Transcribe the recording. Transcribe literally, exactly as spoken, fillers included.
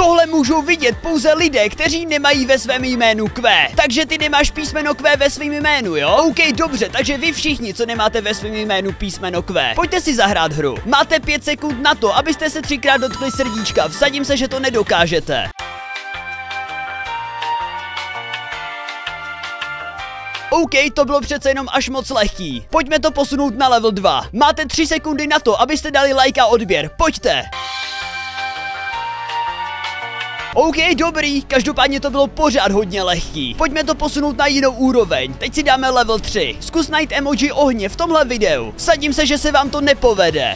Tohle můžou vidět pouze lidé, kteří nemají ve svém jménu Q. Takže ty nemáš písmeno Q ve svém jménu, jo? OK, dobře, takže vy všichni, co nemáte ve svém jménu písmeno Q, pojďte si zahrát hru. Máte pět sekund na to, abyste se třikrát dotkli srdíčka. Vsadím se, že to nedokážete. OK, to bylo přece jenom až moc lehký. Pojďme to posunout na level dva. Máte tři sekundy na to, abyste dali like a odběr. Pojďte. OK, dobrý, každopádně to bylo pořád hodně lehký. Pojďme to posunout na jinou úroveň. Teď si dáme level tři. Zkus najít emoji ohně v tomhle videu. Vsadím se, že se vám to nepovede.